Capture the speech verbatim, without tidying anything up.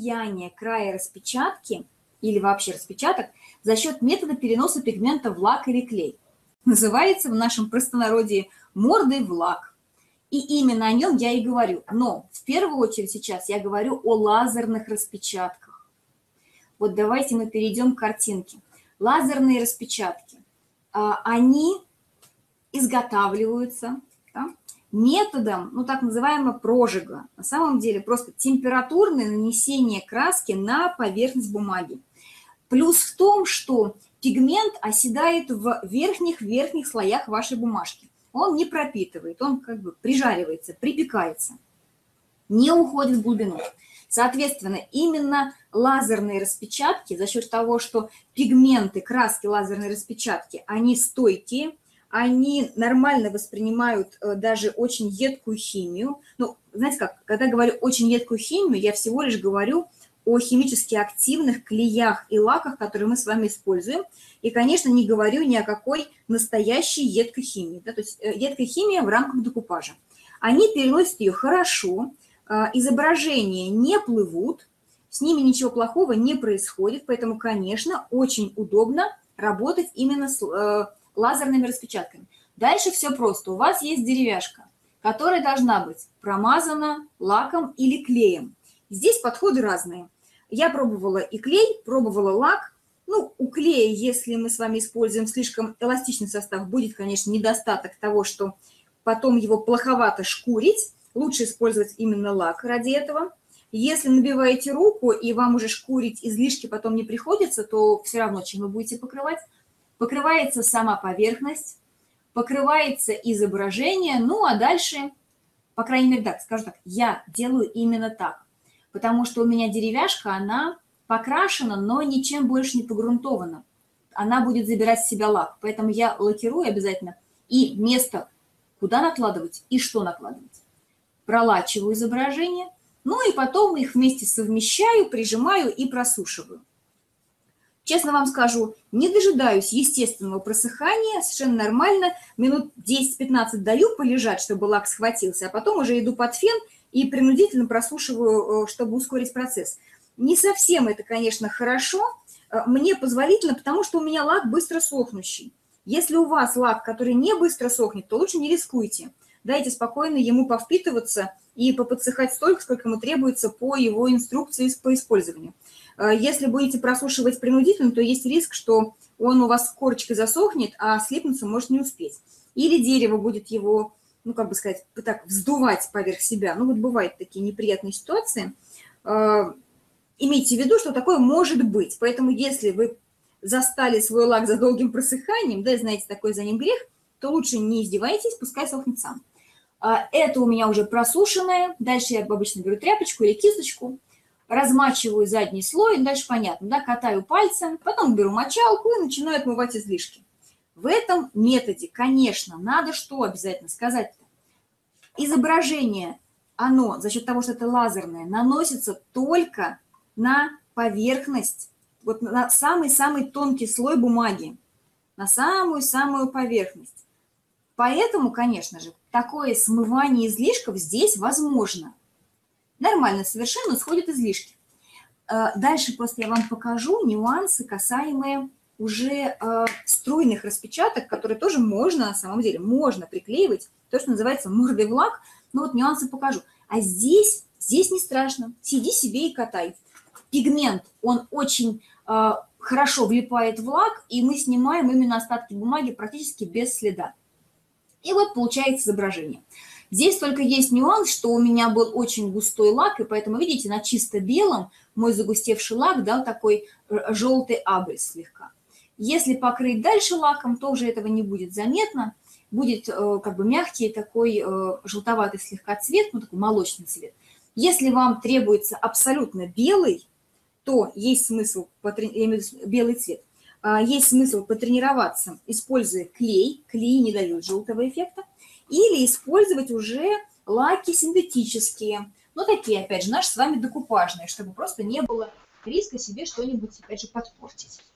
влияния края распечатки или вообще распечаток за счет метода переноса пигмента в лак или клей. Называется в нашем простонародье мордой в лак. И именно о нем я и говорю. Но в первую очередь сейчас я говорю о лазерных распечатках. Вот давайте мы перейдем к картинке. Лазерные распечатки. Они изготавливаются, да, методом, ну, так называемого прожига. На самом деле просто температурное нанесение краски на поверхность бумаги. Плюс в том, что пигмент оседает в верхних-верхних слоях вашей бумажки. Он не пропитывает, он как бы прижаривается, припекается, не уходит в глубину. Соответственно, именно лазерные распечатки, за счет того, что пигменты, краски лазерной распечатки, они стойкие, они нормально воспринимают даже очень едкую химию. Ну, знаете как, когда говорю очень едкую химию, я всего лишь говорю о химически активных клеях и лаках, которые мы с вами используем. И, конечно, не говорю ни о какой настоящей едкой химии. Да, то есть едкая химия в рамках декупажа. Они переносят ее хорошо, изображения не плывут, с ними ничего плохого не происходит, поэтому, конечно, очень удобно работать именно с лазерными распечатками. Дальше все просто. У вас есть деревяшка, которая должна быть промазана лаком или клеем. Здесь подходы разные. Я пробовала и клей, пробовала лак. Ну, у клея, если мы с вами используем слишком эластичный состав, будет, конечно, недостаток того, что потом его плоховато шкурить. Лучше использовать именно лак ради этого. Если набиваете руку, и вам уже шкурить излишки потом не приходится, то все равно чем вы будете покрывать. Покрывается сама поверхность, покрывается изображение, ну а дальше, по крайней мере, так, скажу так, я делаю именно так. Потому что у меня деревяшка, она покрашена, но ничем больше не погрунтована. Она будет забирать в себя лак. Поэтому я лакирую обязательно и место, куда накладывать и что накладывать. Пролачиваю изображение, ну и потом их вместе совмещаю, прижимаю и просушиваю. Честно вам скажу, не дожидаюсь естественного просыхания, совершенно нормально, минут десять-пятнадцать даю полежать, чтобы лак схватился, а потом уже иду под фен и принудительно просушиваю, чтобы ускорить процесс. Не совсем это, конечно, хорошо, мне позволительно, потому что у меня лак быстро сохнущий. Если у вас лак, который не быстро сохнет, то лучше не рискуйте. Дайте спокойно ему повпитываться и поподсыхать столько, сколько ему требуется по его инструкции по использованию. Если будете просушивать принудительно, то есть риск, что он у вас корочкой засохнет, а слипнуться может не успеть. Или дерево будет его, ну, как бы сказать, так вздувать поверх себя. Ну, вот бывают такие неприятные ситуации. Имейте в виду, что такое может быть. Поэтому если вы застали свой лак за долгим просыханием, да, и знаете, такой за ним грех, то лучше не издевайтесь, пускай сохнет сам. Это у меня уже просушенное. Дальше я обычно беру тряпочку или кисточку, размачиваю задний слой, и дальше понятно, да, катаю пальцем, потом беру мочалку и начинаю отмывать излишки. В этом методе, конечно, надо что обязательно сказать-то? Изображение, оно за счет того, что это лазерное, наносится только на поверхность, вот на самый-самый тонкий слой бумаги, на самую-самую поверхность. Поэтому, конечно же, такое смывание излишков здесь возможно. Нормально совершенно сходят излишки. Дальше просто я вам покажу нюансы, касаемые уже струйных распечаток, которые тоже можно, на самом деле, можно приклеивать, то, что называется мордой в лак. Но вот нюансы покажу. А здесь, здесь не страшно. Сиди себе и катай. Пигмент, он очень хорошо влипает в лак, и мы снимаем именно остатки бумаги практически без следа. И вот получается изображение. Здесь только есть нюанс, что у меня был очень густой лак, и поэтому, видите, на чисто белом мой загустевший лак дал такой желтый абрис слегка. Если покрыть дальше лаком, то уже этого не будет заметно. Будет как бы мягкий такой желтоватый слегка цвет, ну такой молочный цвет. Если вам требуется абсолютно белый, то есть смысл, я имею в виду белый цвет, есть смысл потренироваться, используя клей, клей не дают желтого эффекта, или использовать уже лаки синтетические, но такие, опять же, наши с вами декупажные, чтобы просто не было риска себе что-нибудь, опять же, подпортить.